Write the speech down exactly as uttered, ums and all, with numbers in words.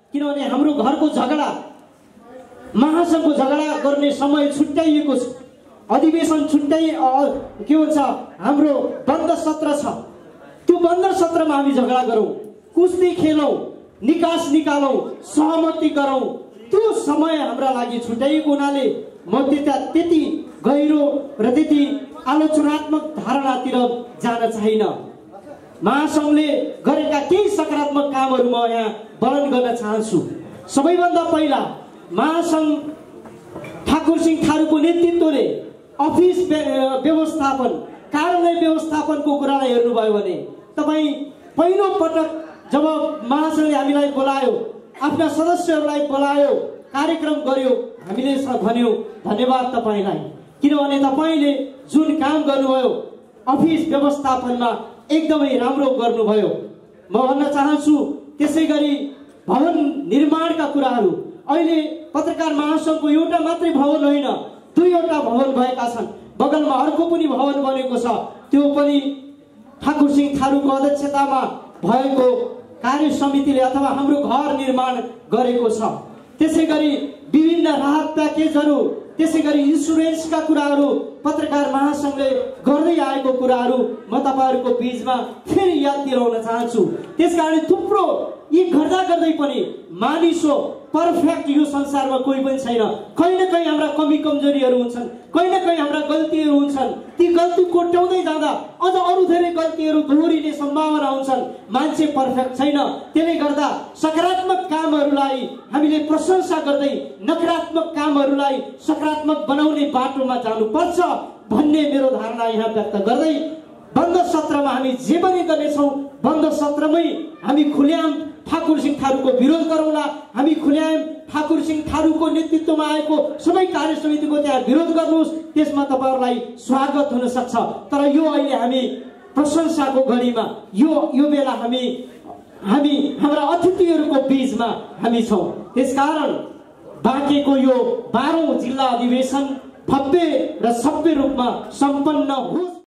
किनभने हाम्रो घरको झगडा महासंघको झगडा गर्ने समय छुट्याइएको छ। अधिवेशन छुट्याइ के भन्छ हाम्रो बन्द सत्र छ, त्यो बन्द सत्रमा हामी झगडा गरौँ, कुस्ती खेलौँ, निकास निकालौँ, सहमति गरौँ। त्यो समय हाम्रा लागि छुट्याइएको हुनाले म त्यता त्यति गहिरो र त्यति आलोचनात्मक धारणातिर जान चाहिन। महासंघले गरेका केही सकारात्मक कामहरू म यहाँ वर्णन गर्न चाहन्छु। सबैभन्दा पहिला महासंघ ठाकुरसिंह थारूको नेतृत्वले अफिस व्यवस्थापन, कार्यालय व्यवस्थापनको कुरालाई हेर्नुभयो भने तपाईँ पहिलो पटक जब महासंघले हामीलाई बोलायो, आफ्ना सदस्यहरूलाई बोलायो, कार्यक्रम गर्यो, हामीले भन्यो धन्यवाद तपाईँलाई, किनभने तपाईँले जुन काम गर्नुभयो अफिस व्यवस्थापनमा एकदमै राम्रो गर्नुभयो। म भन्न चाहन्छु त्यसै गरी भवन निर्माणका कुराहरू, अहिले पत्रकार महासंघको एउटा मात्रै भवन होइन, दुईवटा भवन भएका छन्। बगलमा अर्को पनि भवन बनेको छ, त्यो पनि ठाकुरसिंह थारूको अध्यक्षतामा भएको कार्य समितिले अथवा हाम्रो घर निर्माण गरेको छ। त्यसै गरी विभिन्न राहत प्याकेजहरू, त्यसै गरी इन्सुरेन्सका कुराहरू पत्रकार महासंघले गर्दै आएको कुराहरू म तपाईहरुको बीचमा फेरि याद दिलाउन चाहन्छु। त्यसकारण थुप्रो यी गर्दा गर्दै पनि मानिसो परफेक्ट यो संसारमा कोही पनि छैन। कहीं न कहीं हाम्रा कमी कमजोरीहरू हुन्छन्, कहीं न कहीं हाम्रा गल्तीहरू हुन्छन्। ती गल्ती कोट्याउँदै जाँदा अझ अरू धेरै गल्तीहरू दोहोरिने सम्भावना हुन्छन्। मान्छे परफेक्ट छैन। त्यसले गर्दा सकारात्मक कामहरूलाई हामीले प्रशंसा गर्दै नकारात्मक कामहरूलाई सकारात्मक बनाउने बाटोमा जानुपर्छ भन्ने मेरो धारणा यहाँ व्यक्त गर्दै बन्द सत्रमा हामी जे पनि गर्नेछौँ, बन्द सत्रमै हामी खुल्याम ठाकुरसिंह थारूको विरोध गरौँला। हामी खुल्याम ठाकुरसिंह थारूको नेतृत्वमा आएको सबै कार्य समितिको त्यहाँ विरोध गर्नुहोस्, त्यसमा तपाईहरुलाई स्वागत हुन सक्छ। तर यो अहिले हामी प्रशंसाको घडीमा, यो यो बेला हामी हामी हाम्रा अतिथिहरूको बीचमा हामी छौँ। त्यसकारण बाँकेको यो बाह्रौं जिल्ला अधिवेशन भव्य र सभ्य रूपमा सम्पन्न होस्।